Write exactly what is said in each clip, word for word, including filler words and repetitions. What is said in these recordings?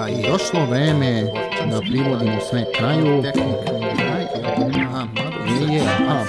došlo vreme da privodimo sve kraju. Je, je, a,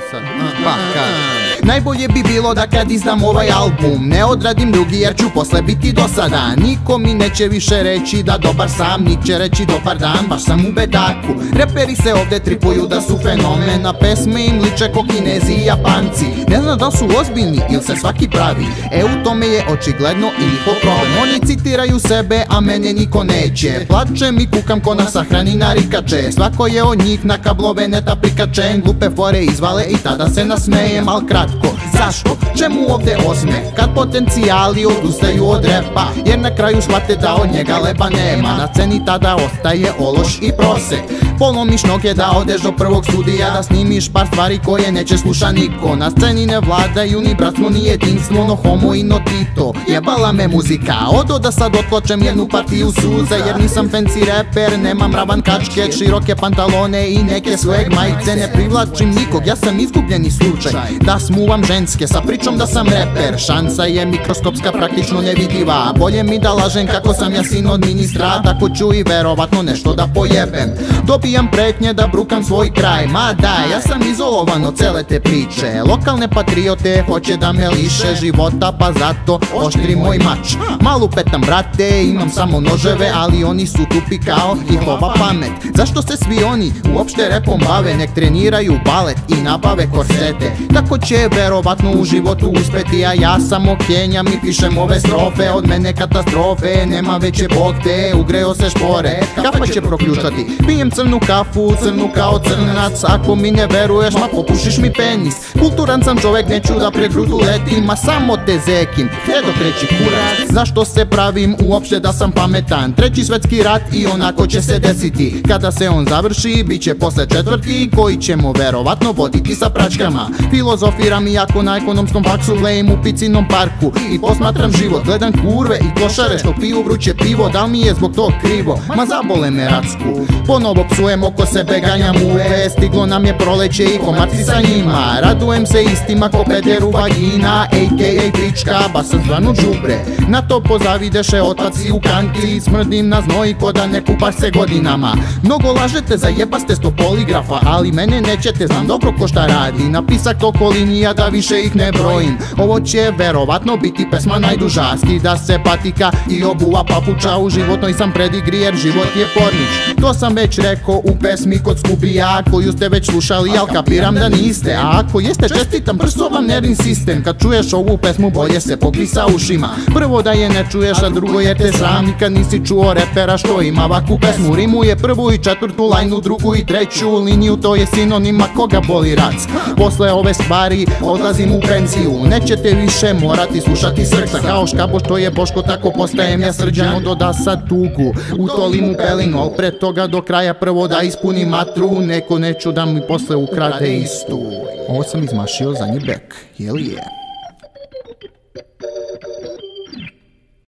pa kažem. Najbolje bi bilo da kad izdam ovaj album ne odradim drugi jer ću posle biti dosadan. Niko mi neće više reći da dobar sam, nik će reći dobar dan, baš sam u bedaku. Reperi se ovde tripuju da su fenomen, na pesme im liče ko Kinezi i Japanci. Ne znam da su ozbiljni ili se svaki pravi, e u tome je očigledno i njihov problem. Oni citiraju sebe, a mene niko neće. Plačem i kukam ko na sahrani narikače, svako je od njih na kablove neta prikačen. Glupe fore izvale i tada se nasmejem, al kratko. Zašto? Čemu ovde osme? Kad potencijali odustaju od repa, jer na kraju shvate da od njega leba nema. Na sceni tada ostaje ološ i prosek. Polomiš noge da odeš do prvog studija, da snimiš par stvari koje neće sluša niko. Na sceni ne vladaju ni bratstvo ni jedinstvo, no homo i no Tito. Jebala me muzika, odo da sad otločem jednu partiju suze, jer nisam fancy reper, nemam ravan kačket, široke pantalone i neke swag majice. Ne privlačim nikog, ja sam izgubljeni slučaj, da smuvam ženske sa pričom da sam reper. Šansa je mikroskopska, praktično nevidiva. Bolje mi da lažem kako sam ja sin od ministra, tako ću i verovatno nešto da pojebem. Dobijam pretnje da brukam svoj kraj, ma daj, ja sam izolovan od cele te priče. Lokalne patriote hoće da me liše života, pa zato oštri moj mač. Malu petam brate, imam samo noževe, ali oni su tupi kao njihova pamet. Zašto se svi oni uopšte repom bave, nek treniraju balet i nabave korsete. Tako će verovatno u životu uspeti, a ja samo kenjam i pišem ove strofe. Od mene katastrofe, nema veće bog te, ugreo se špore, kafa će proključati. Pijem crnu kafu, crnu kao crnac, ako mi ne veruješ, ma popušiš mi penis. Kulturan sam čovek, neću da pred grudu letim, a samo te zekim, gde do treći kurac. Zašto se pravim uopšte da sam pametan? Treći svetski rat i onako će se desiti. Kada se on završi, bit će posle četvrti, koji ćemo verovatno voditi sa pračkama. Filozofiram iako na ekonomskom faksu, lejim u picinom parku i posmatram život. Gledam kurve i klošare što piju vruće pivo, da li mi je zbog tog krivo? Ma zabole me racku. Ponovo psujem oko sebe, ganjam uve, stiglo nam je proleće i komarci sa njima. Radujem se istima ko pederu vagina, a ka a pička, ba sam zvanu džubre. Na to pozavideše otaci u kanti, smrdim na znoj ko da ne kupaš se godinama. Mnogo lažete, zajebaste sto poligrafa, ali mene nećete, znam dobro ko šta radi. Napisak toliko linija da više ih ne brojim. Ovo će verovatno biti pesma najduža, skida se patika i obuva papuča. U životnoj sam predigri jer život je pornić. To sam već rekao u pesmi kod Skubija, koju ste već slušali, al kapiram da niste. A ako jeste, čestitam, brzo vam nervni sistem. Kad čuješ ovu pesmu, bolje se pokri sa ušima. Prvo da je ne čuješ, a drugo je te sram. Nikad nisi čuo repera što ima ovakvu pesmu. Rimuje prvu i četvrtu lajnu, drugu i treću liniju, to je sinonima koga boli rac. Posle ove stvari odlazim u penziju, nećete više morati slušati Srksa. Kao Škabo što je Boško, tako postajem ja Srđan. Doda sad tugu, utolim u pelinu, al pre toga do kraja prvo da ispunim matru, neko neću da mi posle ukrade istu. Ovo sam izmašio za njih bek, jel je?